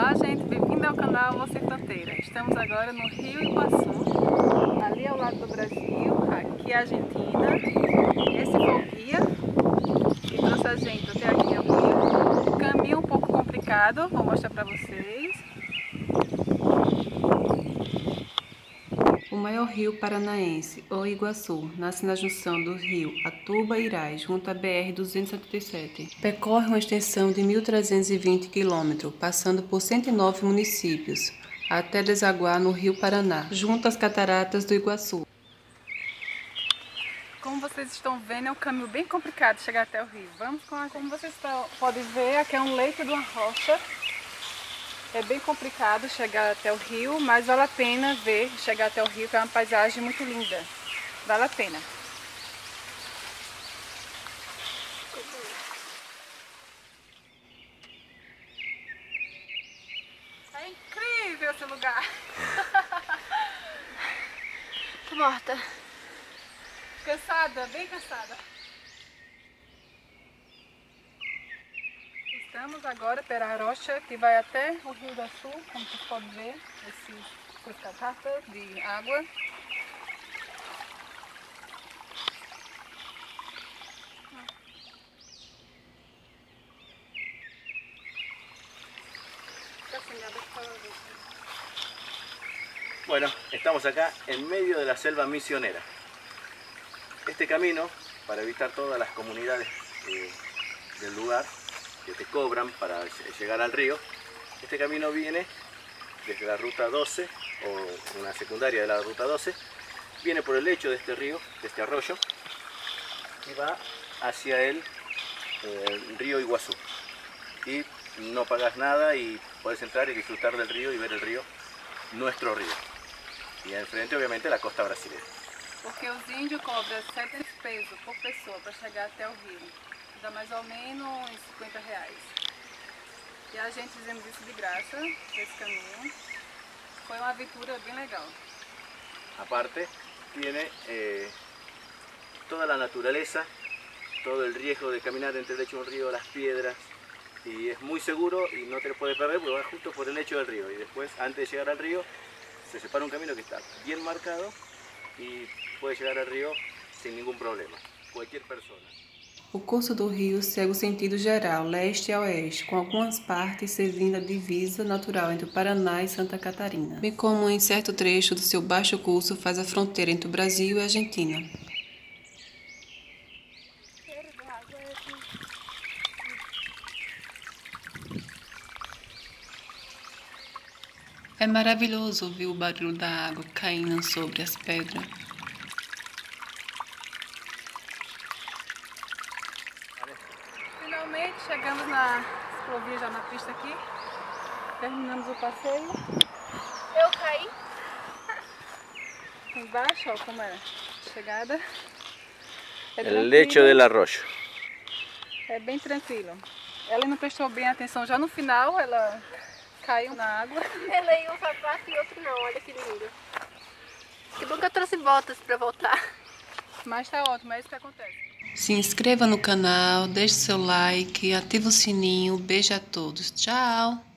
Olá gente, bem-vindo ao canal Amor Sem Fronteira. Estamos agora no Rio Iguaçu, ali ao lado do Brasil, aqui é a Argentina. Esse foi o guia que trouxe a gente até aqui ao Rio. Caminho um pouco complicado, vou mostrar para vocês. O maior rio paranaense, o Iguaçu, nasce na junção do rio Atuba e Irás, junto à BR-277. Percorre uma extensão de 1.320 km, passando por 109 municípios, até desaguar no rio Paraná, junto às cataratas do Iguaçu. Como vocês estão vendo, é um caminho bem complicado chegar até o rio. Como vocês podem ver, aqui é um leito de uma rocha. É bem complicado chegar até o rio, mas vale a pena chegar até o rio, que é uma paisagem muito linda. Vale a pena. É incrível esse lugar. Tô morta. Cansada, bem cansada. Estamos agora pela rocha que vai até o Rio Iguaçu, como vocês podem ver, essas cataratas de água. Bueno, estamos acá en medio de la selva misionera. Este camino, para evitar todas las comunidades del lugar que te cobran para llegar al río, este camino viene desde la ruta 12 o una secundaria de la ruta 12, viene por el lecho de este río, de este arroyo, y va hacia el río Iguazú. Y no pagas nada y puedes entrar y disfrutar del río y ver el río, nuestro río. E al frente, obviamente, a costa brasileira. Porque os índios cobram 7 pesos por pessoa para chegar até o rio. Dá mais ou menos uns R$50. E a gente fizemos isso de graça, esse caminho. Foi uma aventura bem legal. Aparte, tiene toda la naturaleza, todo el riesgo de caminar entre el lecho de un río, las piedras. Y es muy seguro y no te lo puedes perder porque vas justo por el lecho del río. Y después, antes de llegar al río, se separa un camino que está bien marcado e pode chegar ao rio sem nenhum problema, qualquer pessoa. O curso do rio segue o sentido geral, leste a oeste, com algumas partes servindo a divisa natural entre o Paraná e Santa Catarina, bem como em certo trecho do seu baixo curso faz a fronteira entre o Brasil e a Argentina. É maravilhoso ouvir o barulho da água caindo sobre as pedras. Finalmente chegamos na ciclovia, já na pista aqui. Terminamos o passeio. Eu caí. Embaixo, ó, como é a chegada. El lecho del arroyo. É bem tranquilo. Ela não prestou bem atenção, já no final ela caiu na água. Pelei um sapato e outro não, olha que lindo. Que bom que eu trouxe botas pra voltar. Mas tá ótimo, é isso que acontece. Se inscreva no canal, deixe seu like, ative o sininho. Beijo a todos. Tchau!